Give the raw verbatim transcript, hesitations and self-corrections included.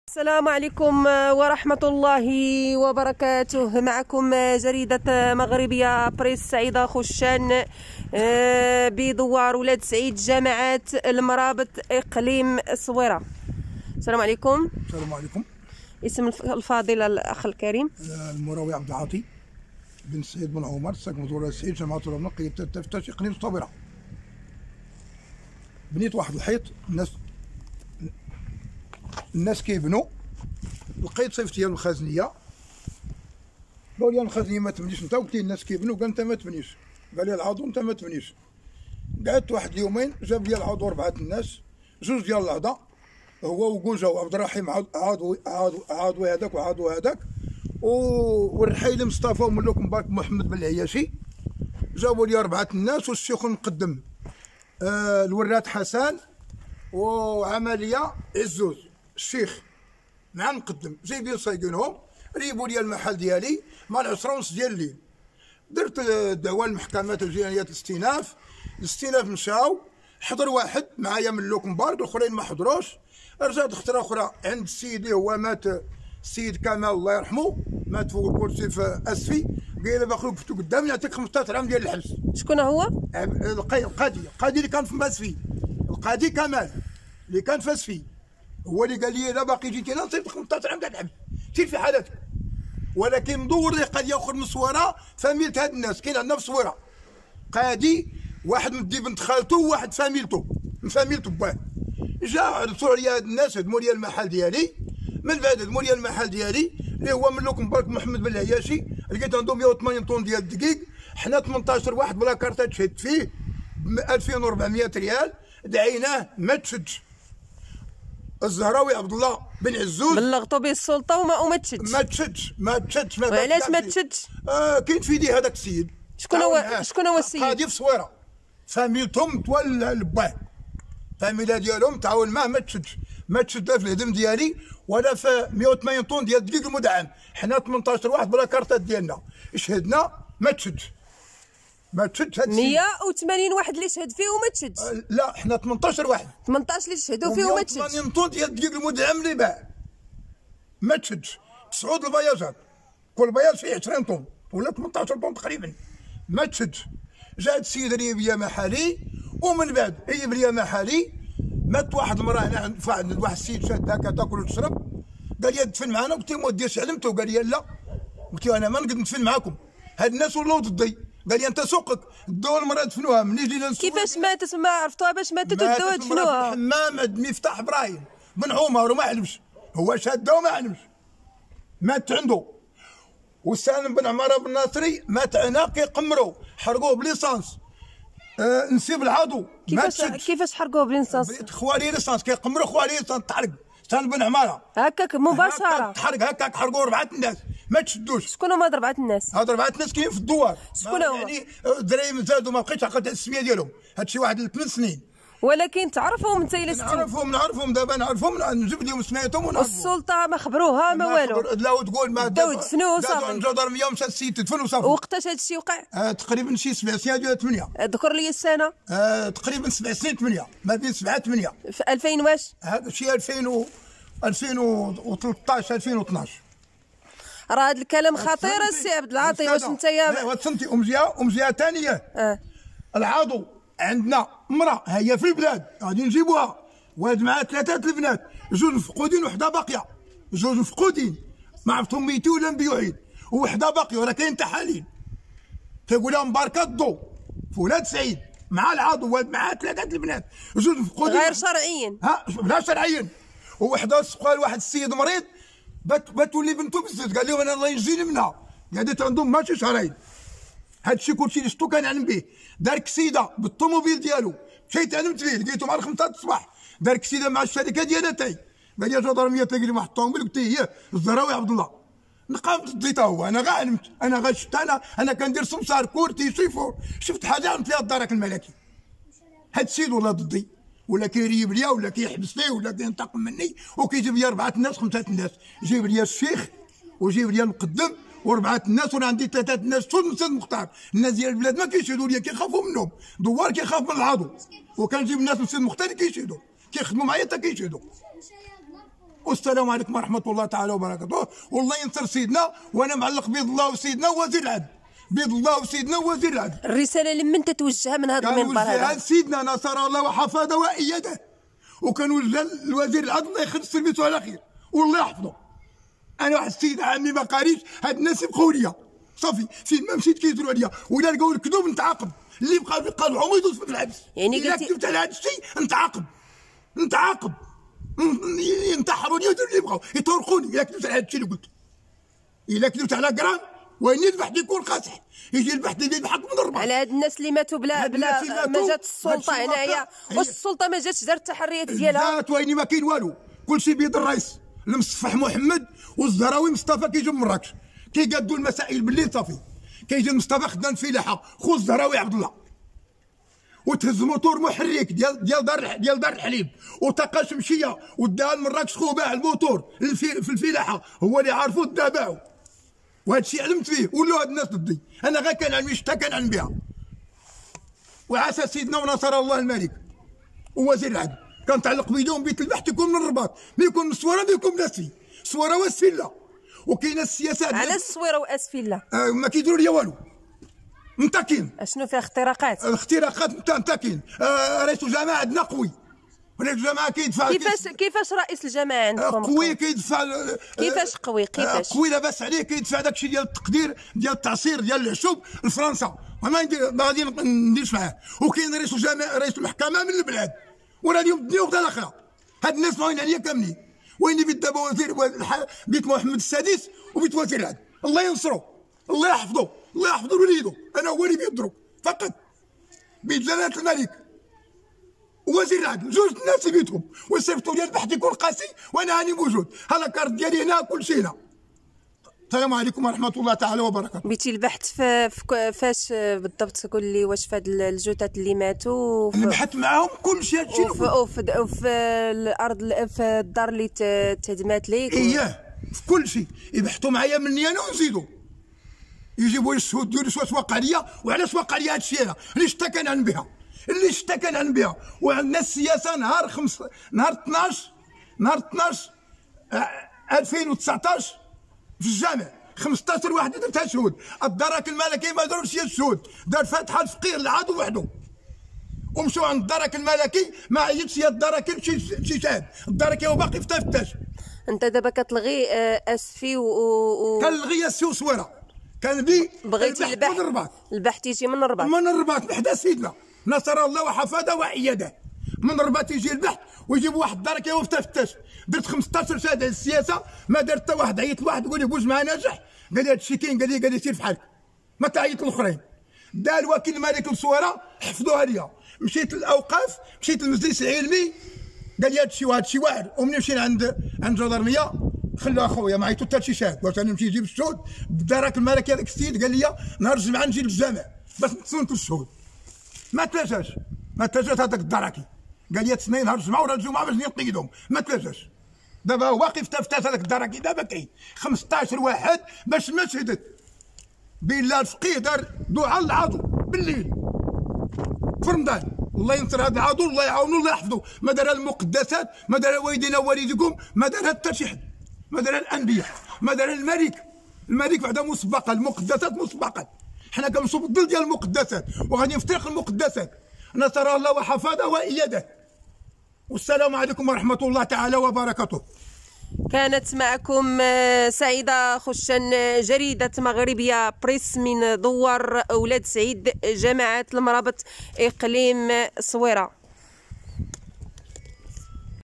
السلام عليكم ورحمة الله وبركاته. معكم جريدة مغربية بريس سعيدة خشان بدوار ولاد سعيد جامعة المرابط إقليم الصويرة. السلام عليكم. السلام عليكم. اسم الفاضل الأخ الكريم المراوي عبد العاطي بن سعيد بن عمر ساكن ولاد سعيد جامعة المرابط قرية تفتش إقليم الصويرة. بنيت واحد الحيط، الناس الناس كيبنوا، لقيت صيفطيه للخازنيه قالوا لي الخازنيه ما تبنيش انت، قلت لي الناس كيبنوا، قال انت ما تبنيش، قال لي العضو انت ما تبنيش. قعدت واحد اليومين جاب لي العضو اربعه الناس، جوج ديال الاعضاء هو وكوجا وعبد الرحيم عضو عضو عضو هذاك وعضو هذاك والرحيلي مصطفى وملوك مبارك محمد بن العياشي. جابوا لي اربعه الناس والشيخ المقدم آه الوراد حسن وعمليه عزوز الشيخ مع المقدم جايبين صايقينهم، ريبوا لي المحل ديالي مع العشرة ونص ديال الليل. درت دعوه للمحكمات الجنائيه الاستئناف، الاستئناف مشاو، حضر واحد معايا من لوك مبارك، الاخرين ما حضروش. رجعت خطره اخرى عند السيد اللي هو مات، السيد كمال الله يرحمه، مات فوق الكرسي في اسفي، قال لي باقي وقفتو قدامي نعطيك خمسطاش عام ديال الحبس. شكون هو؟ القاضي، القاضي اللي كان في اسفي، القاضي كمال اللي كان في اسفي هو اللي قال لي لا باقي جيتي انا نصيب خمسطاش عام تاع الحبس، سير في حالتك. ولكن مدور لي قضيه اخر من الصويره، فاميلت هاد الناس كاين عندنا في الصويره قاضي واحد مدي بنت خالته وواحد فاميلته من فاميلته باه. جا عرضوا عليا هاد الناس، هدموا لي المحل ديالي، من بعد هدموا لي المحل ديالي اللي هو ملوك مبارك محمد بن العياشي، لقيت عندهم مية وثمانين طن ديال الدقيق، حنا ثمنطاش واحد بلا كارطه تشهد فيه ب ألفين وأربعمية ريال، دعيناه ما تشدش. الزهراوي عبد الله بن عزوز بلغتوا به السلطه وما وما تشدش. ما تشدش ما تشدش. وعلاش ما تشدش؟ آه كاين في يدي هذاك السيد. شكون هو شكون هو السيد؟ قاضي في الصويره، فاميلتهم تولى لباه، فاميلا ديالهم تعاون معاه ما تشدش، ما تشد لا في الهدم ديالي ولا في مية وثمانين طن ديال الدقيق المدعم، حنا ثمنطاش واحد بلا كارطات ديالنا شهدنا ما تشدش. ما تشدش هاد مية وثمانين واحد اللي شهد فيه وما تشدش. آه لا حنا ثمنطاش واحد، ثمنطاش اللي شهدوا فيه وما تشدش. مية وثمانين طن ديال الدقيق المدعم اللي باع ما تشدش. تسعود البياجات كل بياج فيه عشرين طن ولا ثمنطاش طن تقريبا ما تشدش. جا السيد ريب لي محلي، ومن بعد ريب لي محلي، مات واحد المراه هنا عند واحد واحد السيد شاد هكا تاكل وتشرب، قال لي دفن معنا، قلت له ما ديرش علمته، قال لي لا، قلت له انا ما نقدر ندفن معاكم، هاد الناس ولاو ضدي، قال لي انت سوقك دوا المراه دفنوها. مني جينا كيفاش ماتت؟ ما عرفتوها باش ماتت ودوها دفنوها؟ الحمام عند مفتاح ابراهيم بن عمر وما علمش، هو شاده وما علمش، مات عنده. وسالم بن عماره بن ناصري مات هنا كيقمروا، حرقوه بليسانس. أه نسيب العضو كيفاش كيفاش حرقوه بليسانس؟ خوالي ليسانس كيقمروا خوالي ليسانس تحرق. سالم بن عماره هكاك مباشره تحرق هكاك، حرقوا اربعه الناس ما تشدوش. شكون هما اربعه الناس؟ هاد اربعه الناس كاينين في الدوار. شكون هما؟ يعني الدراري زادوا ما بقيتش عقلت السميه ديالهم، هادشي واحد ثمان سنين. ولكن تعرفهم انت الا ستين؟ نعرفهم نعرفهم دابا نعرفهم، نجيب لهم سميتهم ونعرفهم. والسلطه ما خبروها ما والو؟ لا وتقول ما بداو يدفنوه صافي. الجدرميه ومشى السيد تدفن وصافي. وقتاش هذا الشيء وقع؟ آه تقريبا شي سبع سنين ولا ثمانيه. ذكر لي السنه. آه تقريبا سبع سنين ثمانيه، ما بين سبعه ثمانيه. في ألفين واش؟ هذا شي ألفين و ألفين وثلاطاش ألفين واثناش. راه هذا الكلام خطير السي عبد العاطي. واش انت يا وتصنتي ام جهه ام جهه ثانيه؟ اه العضو عندنا امراه هي في البلاد غادي نجيبوها، ولد معها ثلاثه البنات، جوج مفقودين وحده باقيه، جوج مفقودين ما عرفتهم ميتين ولا مبيوعين، وحده باقيه وراه كاين تحاليل كيقول لها مباركه الضو في ولاد سعيد مع العضو، ولد معها ثلاثه البنات، جوج مفقودين غير شرعيين. ها لا شرعيين. وحده سقال واحد السيد مريض بات بتولي بنته بزز، قال لهم انا الله ينجيني منها، قعدت عندهم ماشي شهرين. هادشي كلشي اللي شفتو كنعلم به. دار كسيده بالطوموبيل ديالو، مشيت علمت فيه لقيتو مع الخمسة الصباح، دار كسيده مع الشركه ديالها تاي، قال لي جدرميه تلاقي لي واحد الطوموبيل، قلت هي الزهراوي عبد الله. نقام ضديته هو، انا غا علمت، انا غا شفت، انا انا كندير سمسار كورتي شيفور، شفت حاجه عملت ليها الدرك الملكي. هاد السيد ولا ضدي، ولا كيريب ليا ولا كيحبس لي ولا كينتقم مني، وكيجيب لي اربعه الناس خمسه الناس، جيب لي الشيخ وجيب لي المقدم وربعه الناس، وانا عندي ثلاثه الناس شوف السيد مختار. الناس ديال البلاد ما كيشهدوا لي، كيخافوا منهم، دوار كيخاف من العضو، وكنجيب الناس من السيد مختار كيشهدوا، كيخدموا معايا حتى كيشهدوا. والسلام عليكم ورحمه الله تعالى وبركاته. والله ينصر سيدنا، وانا معلق بيض الله وسيدنا وزير العدل، بيض الله وسيدنا وزير العدل. الرساله لمن تتوجهها من هذا المنبر هذا؟ كان سيدنا نصر الله وحفظه وايده، وكان وجه الوزير العدل الله يخلص سلميته على خير والله يحفظه. انا واحد السيد عمي ما قاريش، هاد الناس يبقاو ليا صافي، فين ما مشيت كيديروا عليا، ولا لقاو الكذوب نتعاقب، اللي بقى بقى العمر يدوز في الحبس. يعني الا كتبت على هذا الشيء نتعاقب، نتعاقب ينتحروني ويديروا اللي يبغاو، يطرقوني الا كتبت على هذا الشيء اللي قلت. الا كتبت على قران وين البحث يكون قاصح، يجي البحث يجي الحق من الرباط على هاد الناس اللي ماتوا بلا بلا ما جات السلطه هنايا. واش السلطه ما جاتش دارت التحريات ديالها؟ جات وين ما كاين والو، كلشي بيد الرئيس المصفح محمد والزهراوي مصطفى كيجيو من مراكش كيقادوا المسائل بالليل صافي. كيجي مصطفى خدام الفلاحه خو الزهراوي عبد الله، وتهز موتور محرك ديال ديال دار ديال دار الحليب وطاقه شمشيه وداها لمراكش، خو باع الموتور في الفلاحه هو اللي عارفو دا باعو، وهذا الشيء علمت فيه. ولاو هاد الناس ضدي، انا غير كان علمي شتا كان علم بها. وعسى سيدنا ونصر الله الملك ووزير العدل كان تعلق بيدهم بيت البحث يكون من الرباط، ما يكون من الصويره ما يكون من اسفي، الصويره واسفله. وكاينه السياسات على الصويره واسفله آه ما كيديروا ليا والو، متاكين اشنو فيها اختراقات؟ الاختراقات نتا متاكين. آه رئيس الجماعه عندنا قوي، رئيس الجماعه كيدفع. كيفاش كيفاش رئيس الجماعه عندكم قوي؟ كيدفع. كيفاش قوي؟ كيفاش قوي لاباس عليه، كيدفع داكشي ديال التقدير ديال التعصير ديال العشوب لفرنسا، ما ندير ما غادي نديرش معاه. وكاين رئيس الجماعه رئيس المحكمه من البلاد، ولا اليوم الدنيا وغدا الاخره. هاد الناس ماهين عليا كاملين. وين بيت دابا وزير بيت محمد السادس وبيت وزير العدل، الله ينصرو، الله يحفظو، الله يحفظو وليدو. انا هو اللي بيضرب فقط بيت جلاله الملك ووزير العدل، جوج الناس في بيتهم، والسيفتو ديال البحث يكون قاسي وانا هاني موجود. ها لاكارت ديالي هنا كل شيء هنا. السلام عليكم ورحمه الله تعالى وبركاته. بيتي البحث فاش بالضبط؟ قول لي واش في هاد الجثث اللي ماتوا نبحث معاهم كل شيء. هادشي وفي, وفي, وفي الارض في الدار اللي تهدمات ليك؟ اييه في كل شيء يبحثوا معايا مني انا ونزيدوا يجيبوا لي الشهود ديالي واش واقع ليا وعلاش واقع ليا هادشي. انا اللي اشتكى عن بها، اللي اشتكى عن بها. وعندنا السياسه نهار خمس نهار اثناش نهار اثناش ألفين وتسعطاش في الجامع خمسطاش واحد درتها شهود. الدرك الملكي ما دارش هي الشهود، دار فاتحه الفقير العدو وحده. ومشوا عند الدرك الملكي ما عيطش هي الدرك شي شاهد، الدرك هو باقي في تفتاش. انت دابا كتلغي اسفي و, و... كنلغي اسفي وصويره، كنبي بغيتي البحث من الرباط، البحث يجي من الرباط، من الرباط بحدا سيدنا نصر الله وحفظه وايده. من الرباط يجي البحث ويجيبوا واحد الدرك هو في تفتاش. درت خمسطاش شهاده على السياسه، ما درت حتى واحد. عيط لواحد يقول لي بوج معاه ناجح، قال لي هادشي كاين، قال لي قال لي سير فحالك ما تعيط الاخرين. دا الوكيل الملك للصويره حفظوها ليا. مشيت للاوقاف، مشيت للمجلس العلمي، قال لي هادشي وهادشي واعر. ومني مشينا عند عند الجدرميه خلوا اخويا ما عيطوا حتى شي شاهد. قلت انا نمشي نجيب الشهود بالدرك الملكي. هذاك السيد قال لي نهار الجمعه نجي للجامع باش نتصنتوا الشهود. ما تلاجاش ما تلاجاش هذاك الدركي، قال لي تسنين نهار الجمعه ولا الجمعه باش نقيدهم، ما تلاجاش. دابا واقف تفتاش هذاك الدركي، دابا كاين خمسطاش واحد باش ما شهدت. بالله الفقيه دار دعاء للعضو بالليل في رمضان، الله ينصر هذا العضو، الله يعاونو، الله يحفظه. ما دار المقدسات، ما دار والدينا ووالديكم، ما دار حتى شي حد، ما دار الانبياء، ما دار الملك. الملك بعدا مسبقه، المقدسات مسبقه. حنا كنمشيو بالضل ديال المقدسات وغادي نفترق المقدسات. نصر الله وحفظه وايده. والسلام عليكم ورحمه الله تعالى وبركاته. كانت معكم سعيدة خشن، جريدة مغربية بريس من دوار أولاد سعيد، جماعة المرابط إقليم صويرة.